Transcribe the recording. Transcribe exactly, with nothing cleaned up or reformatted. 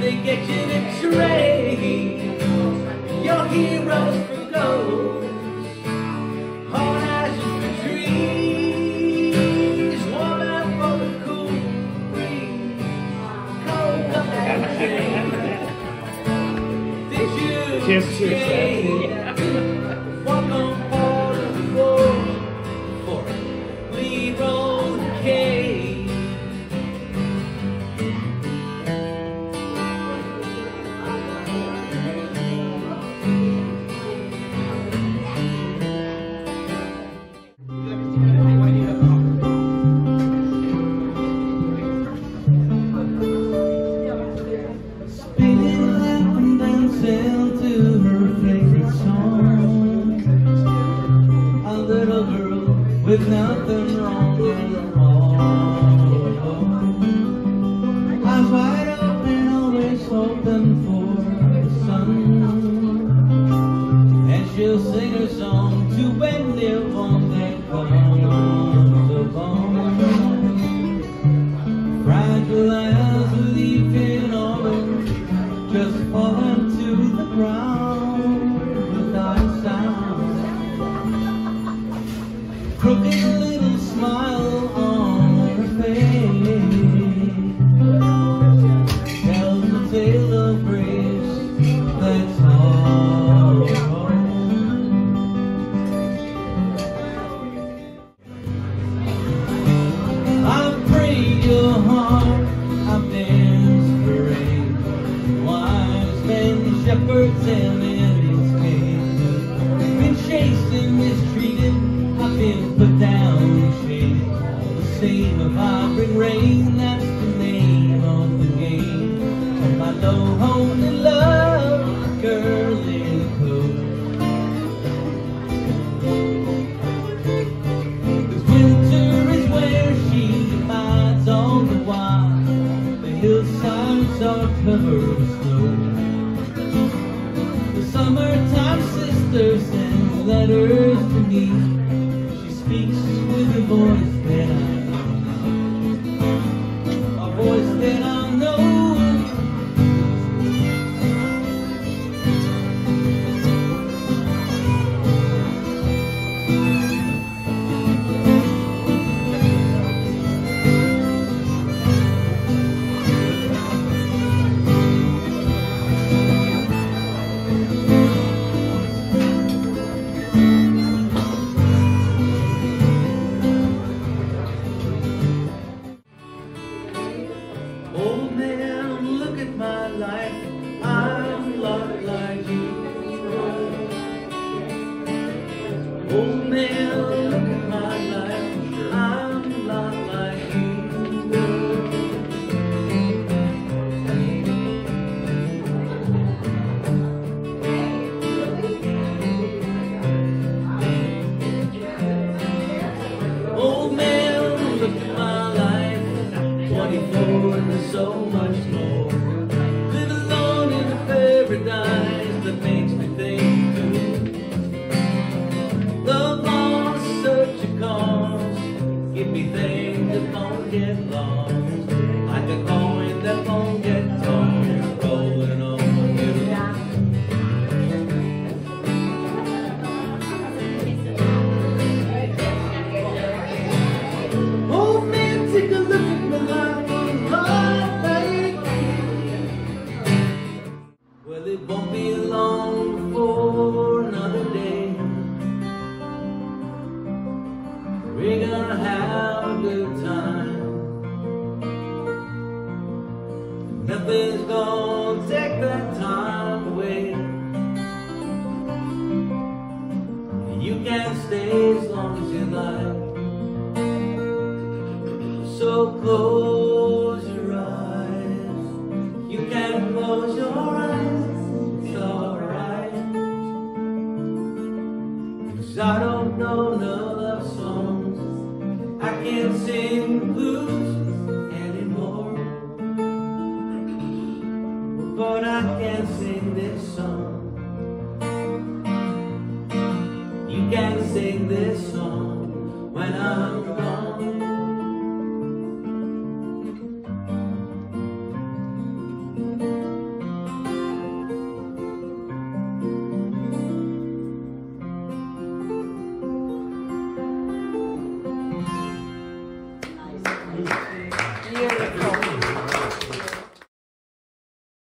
they get you to trade your heroes for gold, hard ashes for trees, warm out for the cool breeze, cold cup and shade. Did you skate? Walk on board of the boat for Leroy Cave. With nothing wrong in her heart, eyes wide open, always hoping for the sun. And she'll sing her song to and live on that comes upon. Fragile as a leaf in autumn, just falling to the ground without a sound. Crooked little smile on her face tells the tale of grace that's all. I've prayed your heart, I've danced parade, wise men, shepherds, and Indians came. Been chased and mistreated, I've been put down in shame. The same of vibrant rain, that's the name of the game. Of my low home in love, girl in the coat. Cause winter is where she abides all the while. The hillsides are covered with snow. The summertime sister sends letters to me. Speaks with a voice that I know, a voice that I know. Old man, look at my life, I'm a lot like you. Old man, look at my life, I'm a lot like you. Old man, look at my life, twenty-four and there's so much more. Live alone in a paradise that makes me think too. Love lost, such a cause, give me things that won't get lost. Like a coin that won't get tossed, rolling on you. Oh man, take a look at my life. Well, it won't be long before another day. We're gonna have a good time. Nothing's gonna take that time away. You can stay as long as you like. So close your eyes. You can close your eyes. It's alright. 'Cause I don't know no love songs. I can't sing blues.